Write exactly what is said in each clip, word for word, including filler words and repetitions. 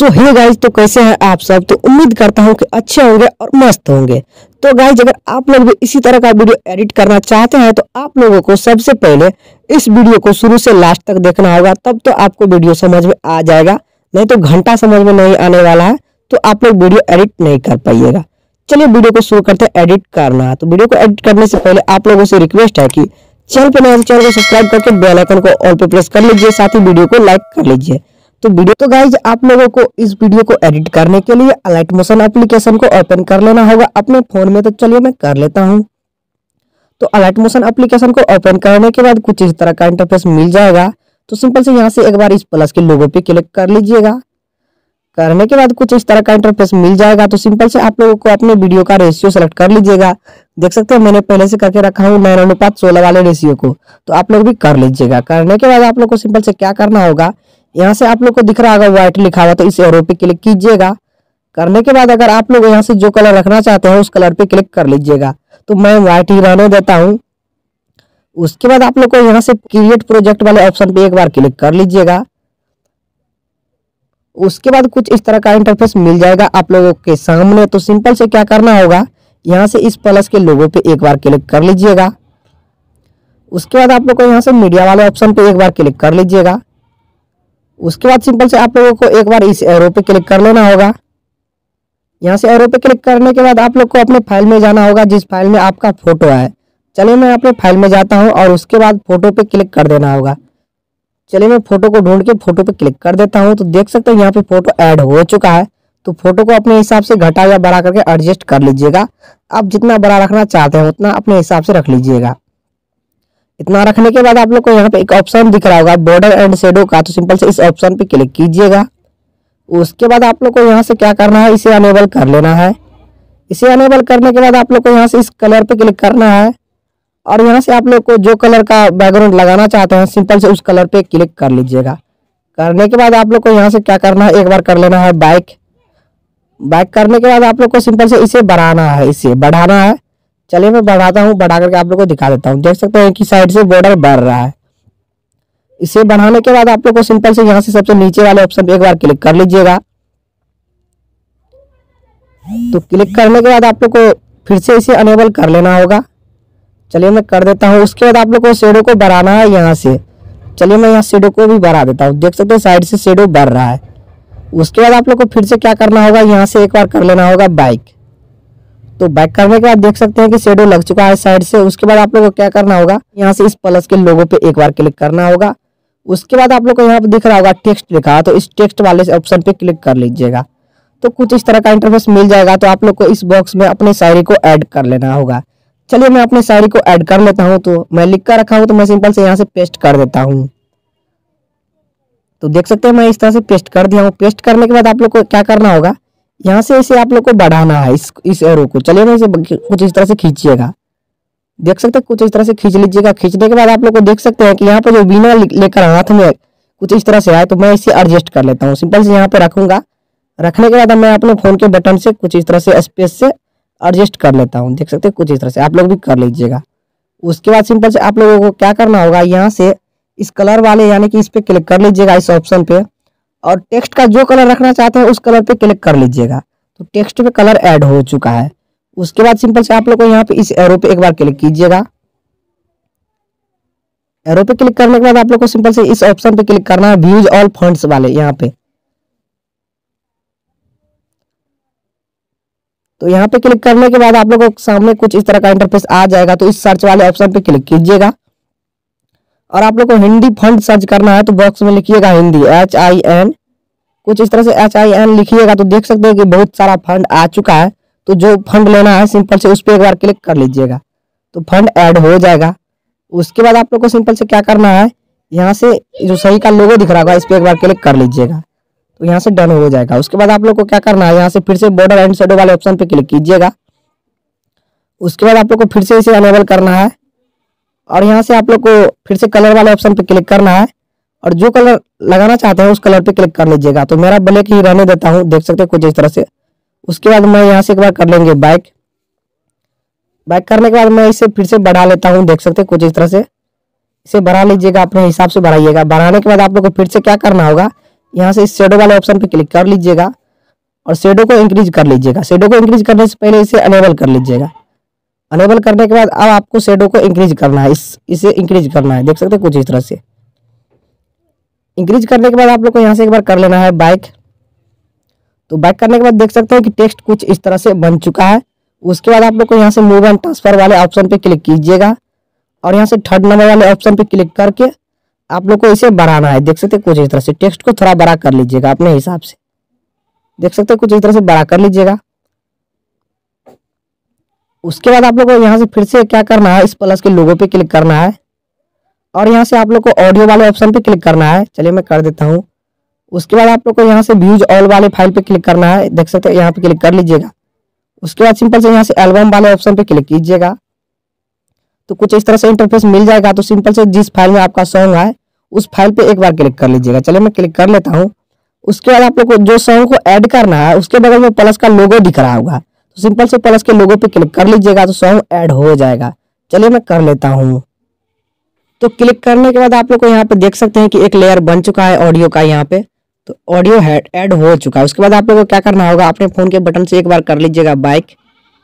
सो hey guys, तो कैसे हैं आप सब। तो उम्मीद करता हूं कि अच्छे होंगे और मस्त होंगे। तो गाइज, अगर आप लोग भी इसी तरह का वीडियो एडिट करना चाहते हैं तो आप लोगों को सबसे पहले इस वीडियो को शुरू से लास्ट तक देखना होगा, तब तो आपको वीडियो समझ में आ जाएगा। नहीं तो घंटा समझ में नहीं आने वाला है तो आप लोग वीडियो एडिट नहीं कर पाइएगा। चलिए वीडियो को शुरू करते हैं एडिट करना। तो वीडियो को एडिट करने से पहले आप लोगों से रिक्वेस्ट है कि चैनल पर नए चैनल को सब्सक्राइब करके बेल आइकन को ऑल पे प्रेस कर लीजिए, साथ ही वीडियो को लाइक कर लीजिए। तो वीडियो तो गाइज, आप लोगों को इस वीडियो को एडिट करने के लिए अलाइट मोशन एप्लीकेशन को ओपन कर लेना होगा अपने फोन में। तो चलिए मैं कर लेता हूं। तो अलाइट मोशन एप्लीकेशन को ओपन करने के बाद कुछ इस तरह का इंटरफेस मिल जाएगा। तो सिंपल से यहां से एक बार इस प्लस के लोगो पे क्लिक कर लीजिएगा। करने के बाद कुछ इस तरह का इंटरफेस मिल जाएगा। तो सिंपल से आप लोगों को अपने वीडियो का रेशियो सेलेक्ट कर लीजिएगा। देख सकते हैं मैंने पहले से करके रखा हूँ नौ अनुपात सोलह वाले रेशियो को, तो आप लोग भी कर लीजिएगा। करने के बाद आप लोग को सिंपल से क्या करना होगा, यहाँ से आप लोग को दिख रहा होगा व्हाइट लिखा हुआ, तो इस एरो पे क्लिक कीजिएगा। करने के बाद अगर आप लोग यहाँ से जो कलर रखना चाहते हैं उस कलर पे क्लिक कर लीजिएगा। तो मैं व्हाइट ही रहने देता हूँ। उसके बाद आप लोग को यहाँ से क्रिएट प्रोजेक्ट वाले ऑप्शन पे एक बार क्लिक कर लीजिएगा। उसके बाद कुछ इस तरह का इंटरफेस मिल जाएगा आप लोगों के सामने। तो सिंपल से क्या करना होगा, यहाँ से इस प्लस के लोगो पे एक बार क्लिक कर लीजिएगा। उसके बाद आप लोग को यहाँ से मीडिया वाले ऑप्शन पे एक बार क्लिक कर लीजिएगा। उसके बाद सिंपल से आप लोगों को एक बार इस एरो पे क्लिक कर लेना होगा। यहाँ से एरो पे क्लिक करने के बाद आप लोग को अपने फाइल में जाना होगा जिस फाइल में आपका फोटो है। चलिए मैं अपने फाइल में जाता हूँ और उसके बाद फोटो पे क्लिक कर देना होगा। चलिए मैं फोटो को ढूंढ के फोटो पे क्लिक कर देता हूँ। तो देख सकते हैं यहाँ पे फोटो ऐड हो चुका है। तो फोटो को अपने हिसाब से घटा या बढ़ा करके एडजस्ट कर लीजिएगा। आप जितना बड़ा रखना चाहते हैं उतना अपने हिसाब से रख लीजिएगा। इतना रखने के बाद आप लोग को यहाँ पे एक ऑप्शन दिख रहा होगा बॉर्डर एंड शेडो का, तो सिंपल से इस ऑप्शन पे क्लिक कीजिएगा। उसके बाद आप लोग को यहाँ से क्या करना है, इसे अनेबल कर लेना है। इसे अनेबल करने के बाद आप लोग को यहाँ से इस कलर पे क्लिक करना है और यहाँ से आप लोग को जो कलर का बैकग्राउंड लगाना चाहते हैं सिंपल से उस कलर पे क्लिक कर लीजिएगा। करने के बाद आप लोग को यहाँ से क्या करना है, एक बार कर लेना है बैक। बैक करने के बाद आप लोग को सिंपल से इसे बढ़ाना है, इसे बढ़ाना है। चलिए मैं बढ़ाता हूँ, बढ़ा करके आप लोग को दिखा देता हूँ। देख सकते हैं कि साइड से बॉर्डर बढ़ रहा है। इसे बढ़ाने के बाद आप लोग को सिंपल से यहाँ से सबसे नीचे वाले ऑप्शन पे एक बार क्लिक कर लीजिएगा। तो क्लिक करने के बाद आप लोग को फिर से इसे अनेबल कर लेना होगा। चलिए मैं कर देता हूँ। उसके बाद आप लोग को शेडो को बढ़ाना है यहाँ से। चलिए मैं यहाँ शेडो को भी बढ़ा देता हूँ। देख सकते हैं साइड से शेडो बढ़ रहा है। उसके बाद आप लोग को फिर से क्या करना होगा, यहाँ से एक बार कर लेना होगा बाइक। तो बैक करने के बाद देख सकते हैं कि शेडो लग चुका है साइड से। उसके बाद आप लोग को क्या करना होगा, यहाँ से इस प्लस के लोगो पे एक बार क्लिक करना होगा। उसके बाद आप लोग को यहाँ पे दिख रहा होगा टेक्स्ट लिखा, तो इस टेक्स्ट वाले ऑप्शन पे क्लिक कर लीजिएगा। तो कुछ इस तरह का इंटरफेस मिल जाएगा। तो आप लोग को इस बॉक्स में अपने शायरी को ऐड कर लेना होगा। चलिए मैं अपने शायरी को ऐड कर लेता हूँ। तो मैं लिख कर रखा हूँ, तो मैं सिंपल से यहाँ से पेस्ट कर देता हूँ। तो देख सकते हैं मैं इस तरह से पेस्ट कर दिया हूँ। पेस्ट करने के बाद आप लोग को क्या करना होगा, यहाँ से इसे आप लोग को बढ़ाना है, इस इस एरो को। चलिए मैं इसे कुछ इस तरह से खींचिएगा। देख सकते हैं कुछ इस तरह से खींच लीजिएगा। खींचने के बाद आप लोग को देख सकते हैं कि यहाँ पर जो बिना लेकर हाथ में कुछ इस तरह से आए, तो मैं इसे एडजस्ट कर लेता हूँ। सिंपल से यहाँ पे रखूंगा। रखने के बाद मैं अपने फोन के बटन से कुछ इस तरह से स्पेस से एडजस्ट कर लेता हूँ। देख सकते हैं कुछ इस तरह से आप लोग भी कर लीजिएगा। उसके बाद सिंपल से आप लोगों को क्या करना होगा, यहाँ से इस कलर वाले यानी कि इस पे क्लिक कर लीजिएगा, इस ऑप्शन पे, और टेक्स्ट का जो कलर रखना चाहते हैं उस कलर पे क्लिक कर लीजिएगा। तो टेक्स्ट पे कलर ऐड हो चुका है। उसके बाद सिंपल से आप लोग को यहाँ पे इस एरो पे एक बार क्लिक कीजिएगा। एरो पे क्लिक करने के बाद आप लोग को सिंपल से इस ऑप्शन पे क्लिक करना है व्यूज ऑल फॉन्ट्स वाले यहाँ पे। तो यहाँ पे क्लिक करने के बाद आप लोगों के सामने कुछ इस तरह का इंटरफेस आ जाएगा। तो इस सर्च वाले ऑप्शन पे क्लिक कीजिएगा और आप लोग को हिंदी फंड सर्च करना है। तो बॉक्स में लिखिएगा हिंदी, एच आई एन, कुछ इस तरह से एच आई एन लिखिएगा। तो देख सकते हैं कि बहुत सारा फंड आ चुका है। तो जो फंड लेना है सिंपल से उस पर एक बार क्लिक कर लीजिएगा, तो फंड ऐड हो जाएगा। उसके बाद आप लोग को सिंपल से क्या करना है, यहाँ से जो सही का लोगो दिख रहा होगा इस पर एक बार क्लिक कर लीजिएगा। तो यहाँ से डन हो जाएगा। उसके बाद आप लोग को क्या करना है, यहाँ से फिर से बॉर्डर एंड शेडो वाले ऑप्शन पे क्लिक कीजिएगा। उसके बाद आप लोग को फिर से इसे अनेबल करना है और यहाँ से आप लोग को फिर से कलर वाले ऑप्शन पे क्लिक करना है और जो कलर लगाना चाहते हैं उस कलर पे क्लिक कर लीजिएगा। तो मेरा ब्लैक ही रहने देता हूँ। देख सकते हैं कुछ इस तरह से। उसके बाद मैं यहाँ से एक बार कर लेंगे बैक। बैक करने के बाद मैं इसे फिर से बढ़ा लेता हूँ। देख सकते हैं कुछ इस तरह से। इसे बढ़ा लीजिएगा, अपने हिसाब से बढ़ाइएगा। बढ़ाने के बाद आप लोग को फिर से क्या करना होगा, यहाँ से इस शेडो वाले ऑप्शन पे क्लिक कर लीजिएगा और शेडो को इंक्रीज कर लीजिएगा। शेडो को इंक्रीज करने से पहले इसे अनेबल कर लीजिएगा। अनेबल करने के बाद अब आपको शेडो को इंक्रीज करना है, इस इसे इंक्रीज करना है। देख सकते हैं कुछ इस तरह से। इंक्रीज करने के बाद आप लोग को यहाँ से एक बार कर लेना है बैक। तो बैक करने के बाद देख सकते हैं कि टेक्स्ट कुछ इस तरह से बन चुका है। उसके बाद आप लोग को यहाँ से मूव एंड ट्रांसफर वाले ऑप्शन पे क्लिक कीजिएगा और यहाँ से थर्ड नंबर वाले ऑप्शन पे क्लिक करके आप लोग को इसे बढ़ाना है। देख सकते हैं कुछ इस तरह से। टेक्स्ट को थोड़ा बड़ा कर लीजिएगा अपने हिसाब से। देख सकते हैं कुछ इस तरह से बड़ा कर लीजिएगा। उसके बाद आप लोग को यहाँ से फिर से क्या करना है, इस प्लस के लोगो पे क्लिक करना है और यहाँ से आप लोग को ऑडियो वाले ऑप्शन पे क्लिक करना है। चलिए मैं कर देता हूँ। उसके बाद आप लोग को यहाँ से व्यूज ऑल वाले फाइल पे क्लिक करना है। देख सकते हैं यहाँ पे क्लिक कर लीजिएगा। उसके बाद सिंपल से यहाँ से एल्बम वाले ऑप्शन पे क्लिक कीजिएगा तो कुछ इस तरह से इंटरफेस मिल जाएगा। तो सिंपल से जिस फाइल में आपका सॉन्ग है उस फाइल पे एक बार क्लिक कर लीजिएगा। चलिए मैं क्लिक कर लेता हूँ। उसके बाद आप लोग को जो सॉन्ग को ऐड करना है उसके बगल में प्लस का लोगो दिख रहा होगा, तो सिंपल से प्लस के लोगो पे क्लिक कर लीजिएगा तो सॉन्ग ऐड हो जाएगा। चलिए मैं कर लेता हूँ। तो क्लिक करने के बाद आप लोग को यहाँ पे देख सकते हैं कि एक लेयर बन चुका है ऑडियो का। यहाँ पे तो ऑडियो हेड ऐड हो चुका है। उसके बाद आप लोग को क्या करना होगा, अपने फोन के बटन से एक बार कर लीजिएगा बैक।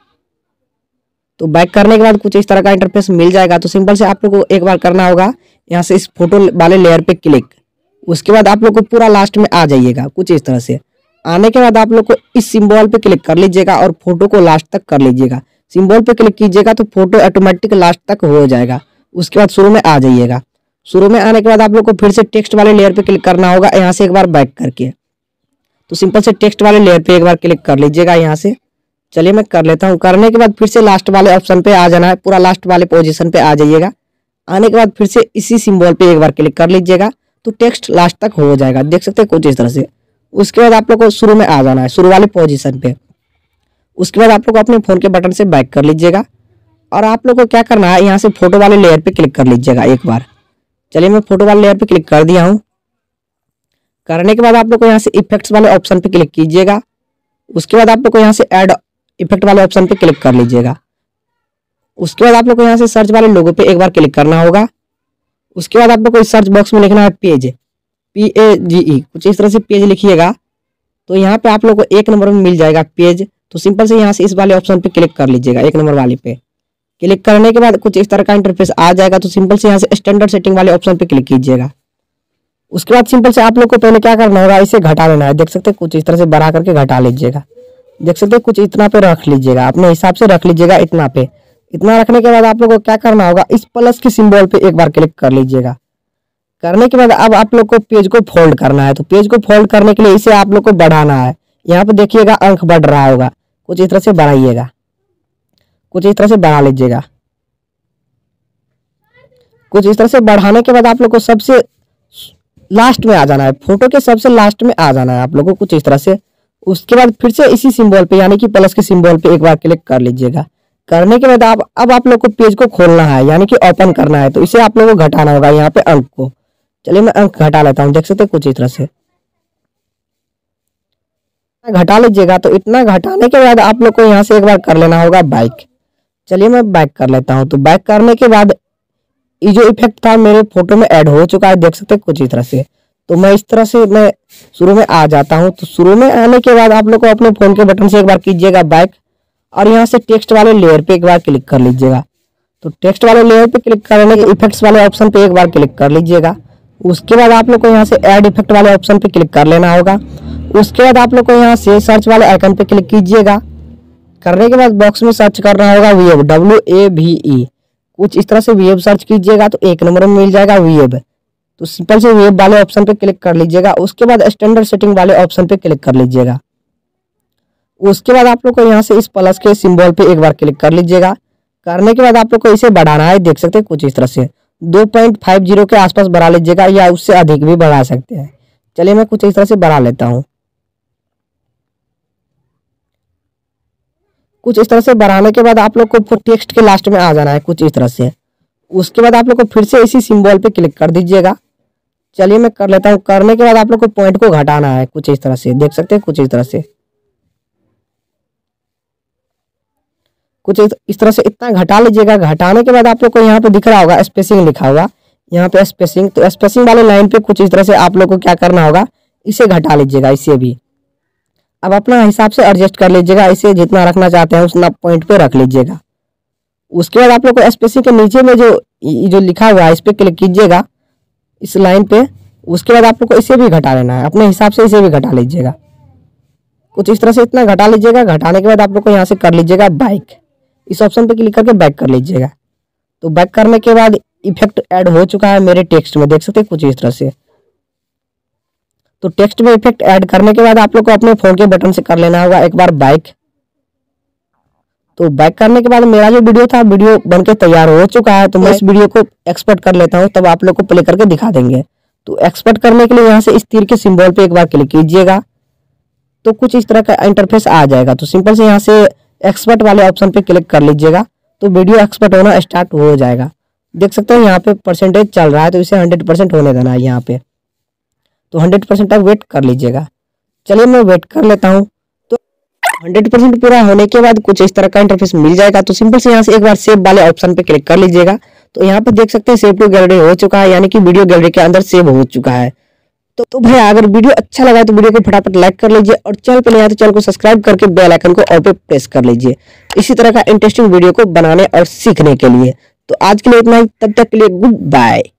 तो बैक करने के बाद कुछ इस तरह का इंटरफेस मिल जाएगा। तो सिंपल से आप लोग को एक बार करना होगा यहाँ से इस फोटो वाले लेयर पे क्लिक। उसके बाद आप लोग को पूरा लास्ट में आ जाइएगा कुछ इस तरह से। आने के बाद आप लोग को इस सिंबल पे क्लिक कर लीजिएगा और फोटो को लास्ट तक कर लीजिएगा। सिंबल पे क्लिक कीजिएगा तो फोटो ऑटोमेटिक लास्ट तक हो जाएगा। उसके बाद शुरू में आ जाइएगा। शुरू में आने के बाद आप लोग को फिर से टेक्स्ट वाले लेयर पे क्लिक करना होगा यहाँ से एक बार बैक करके। तो सिंपल से टेक्स्ट वाले लेयर पे एक बार क्लिक कर लीजिएगा यहाँ से। चलिए मैं कर लेता हूँ। करने के बाद फिर से लास्ट वाले ऑप्शन पे आ जाना है, पूरा लास्ट वाले पोजीशन पे आ जाइएगा। आने के बाद फिर से इसी सिंबल पे एक बार क्लिक कर लीजिएगा तो टेक्स्ट लास्ट तक हो जाएगा। देख सकते हैं कुछ इस तरह से। उसके बाद आप लोग को शुरू में आ जाना है, शुरू वाले पोजीशन पे। उसके बाद आप लोग को अपने फोन के बटन से बैक कर लीजिएगा और आप लोग को क्या करना है, यहाँ से फोटो वाले लेयर पे क्लिक कर लीजिएगा एक बार। चलिए मैं फोटो वाले लेयर पे क्लिक कर दिया हूँ। करने के बाद आप लोग को यहाँ से इफेक्ट्स वाले ऑप्शन पे क्लिक कीजिएगा। उसके बाद आप लोग को यहाँ से ऐड इफेक्ट वाले ऑप्शन पे क्लिक कर लीजिएगा। उसके बाद आप लोग को यहाँ से सर्च वाले लोगो पे एक बार क्लिक करना होगा। उसके बाद आप लोग को इस सर्च बॉक्स में लिखना है पेज, पी ए जी ई, कुछ इस तरह से पेज लिखिएगा। तो यहाँ पे आप लोग को एक नंबर में मिल जाएगा पेज। तो सिंपल से यहाँ से इस वाले ऑप्शन पे क्लिक कर लीजिएगा, एक नंबर वाले पे। क्लिक करने के बाद कुछ इस तरह का इंटरफेस आ जाएगा। तो सिंपल से यहाँ से स्टैंडर्ड सेटिंग वाले ऑप्शन पे क्लिक कीजिएगा। उसके बाद सिंपल से आप लोग को पहले क्या करना होगा, इसे घटा लेना है। देख सकते हैं कुछ इस तरह से बढ़ा करके घटा लीजिएगा। देख सकते हैं कुछ इतना पे रख लीजिएगा, अपने हिसाब से रख लीजिएगा इतना पे। इतना रखने के बाद आप लोग को क्या करना होगा, इस प्लस के सिंबल पे एक बार क्लिक कर लीजिएगा। करने के बाद अब आप लोग को पेज को फोल्ड करना है। तो पेज को फोल्ड करने के लिए इसे आप लोग को बढ़ाना है। यहाँ पे देखिएगा अंक बढ़ रहा होगा, कुछ इस तरह से बढ़ाइएगा, कुछ इस तरह से बढ़ा लीजिएगा। कुछ इस तरह से बढ़ाने के बाद आप लोग को सबसे लास्ट में आ जाना है, फोटो के सबसे लास्ट में आ जाना है आप लोग को कुछ इस तरह से। उसके बाद फिर से इसी सिंबल पे यानी कि प्लस के सिंबल पे एक बार क्लिक कर लीजिएगा। करने के बाद आप अब आप लोग को पेज को खोलना है यानी कि ओपन करना है। तो इसे आप लोगों को घटाना होगा यहाँ पे अंक को। चलिए मैं अंक घटा लेता हूँ। देख सकते हैं कुछ इस तरह से घटा लीजिएगा। तो इतना घटाने के बाद आप लोग को यहाँ से एक बार कर लेना होगा बैक। चलिए मैं बैक कर लेता हूँ। तो बैक करने के बाद ये जो इफेक्ट था मेरे फोटो में ऐड हो चुका है। देख सकते हैं कुछ इस तरह से। तो मैं इस तरह से मैं शुरू में आ जाता हूँ। तो शुरू में आने के बाद आप लोग को अपने फोन के बटन से एक बार कीजिएगा बैक और यहाँ से टेक्स्ट वाले लेयर पे एक बार क्लिक कर लीजिएगा। तो टेक्स्ट वाले लेयर पे क्लिक करने के इफेक्ट्स वाले ऑप्शन पे एक बार क्लिक कर लीजिएगा। उसके बाद आप लोग को यहाँ से ऐड इफेक्ट वाले ऑप्शन पे क्लिक कर लेना होगा। उसके बाद आप लोग को यहाँ से सर्च वाले आइकन पे क्लिक कीजिएगा। करने के बाद बॉक्स में सर्च करना होगा wave, W A V E, कुछ इस तरह से वेब सर्च कीजिएगा तो एक नंबर में मिल जाएगा वेब। तो सिंपल से वेब वाले ऑप्शन पे क्लिक कर लीजिएगा। उसके बाद स्टैंडर्ड सेटिंग वाले ऑप्शन पे क्लिक कर लीजिएगा। उसके बाद आप लोग को यहाँ से इस प्लस के सिंबल पे एक बार क्लिक कर लीजिएगा। करने के बाद आप लोग को इसे बढ़ाना है। देख सकते हैं कुछ इस तरह से दो पॉइंट फाइव जीरो के आसपास बढ़ा लीजिएगा या उससे अधिक भी बढ़ा सकते हैं। चलिए मैं कुछ इस तरह से बढ़ा लेता हूँ। कुछ इस तरह से बढ़ाने के बाद आप लोग को टेक्स्ट के लास्ट में आ जाना है कुछ इस तरह से। उसके बाद आप लोग को फिर से इसी सिंबल पे क्लिक कर दीजिएगा। चलिए मैं कर लेता हूँ। करने के बाद आप लोग को पॉइंट को घटाना है कुछ इस तरह से। देख सकते हैं कुछ इस तरह से, कुछ इस तरह से इतना घटा लीजिएगा। घटाने के बाद आप लोग को यहाँ पे दिख रहा होगा स्पेसिंग लिखा हुआ, यहाँ पे स्पेसिंग। तो स्पेसिंग वाले लाइन पे कुछ इस तरह से आप लोग को क्या करना होगा, इसे घटा लीजिएगा, इसे भी। अब अपना हिसाब से एडजस्ट कर लीजिएगा, इसे जितना रखना चाहते हैं उतना पॉइंट पे रख लीजिएगा। उसके बाद आप लोग को स्पेसिंग के नीचे में जो जो लिखा हुआ है इस पर क्लिक कीजिएगा, इस लाइन पे। उसके बाद आप लोग को इसे भी घटा लेना है, अपने हिसाब से इसे भी घटा लीजिएगा, कुछ इस तरह से इतना घटा लीजिएगा। घटाने के बाद आप लोग को यहाँ से कर लीजिएगा बैक, इस ऑप्शन पे क्लिक करके बैक कर लीजिएगा। तो बैक करने के बाद इफेक्ट ऐड हो चुका है मेरे टेक्स्ट में, देख सकते हैं कुछ इस तरह से। तो टेक्स्ट में इफेक्ट ऐड करने के बाद आप लोग को अपने फोन के बटन से कर लेना होगा एक बार बैक। तो बैक करने के बाद मेरा जो वीडियो था वीडियो बनके तैयार हो चुका है। तो मैं इस वीडियो को एक्सपोर्ट कर लेता हूँ, तब आप लोग को प्ले करके दिखा देंगे। तो एक्सपोर्ट करने के लिए यहाँ से इस तीर के सिंबल पे एक बार क्लिक कीजिएगा, तो कुछ इस तरह का इंटरफेस आ जाएगा। तो सिंपल से यहाँ से एक्सपोर्ट वाले ऑप्शन पे क्लिक कर लीजिएगा, तो वीडियो एक्सपोर्ट होना स्टार्ट हो जाएगा। देख सकते हैं यहाँ पे परसेंटेज चल रहा है, तो इसे हंड्रेड परसेंट होने देना है यहाँ पे। तो हंड्रेड परसेंट तक वेट कर लीजिएगा। चलिए मैं वेट कर लेता हूँ। तो हंड्रेड परसेंट पूरा होने के बाद कुछ इस तरह का इंटरफेस मिल जाएगा। तो सिंपल से यहाँ से एक बार सेव वाले ऑप्शन पे क्लिक कर लीजिएगा। तो यहाँ पे देख सकते हैं सेव टू गैलरी हो चुका है, यानी कि वीडियो गैलरी के अंदर सेव हो चुका है। तो, तो भैया अगर वीडियो अच्छा लगा तो वीडियो को फटाफट लाइक कर लीजिए, और चैनल पे नया है तो चैनल को सब्सक्राइब करके बेल आइकन को ऑल पे प्रेस कर लीजिए, इसी तरह का इंटरेस्टिंग वीडियो को बनाने और सीखने के लिए। तो आज के लिए इतना ही, तब तक के लिए गुड बाय।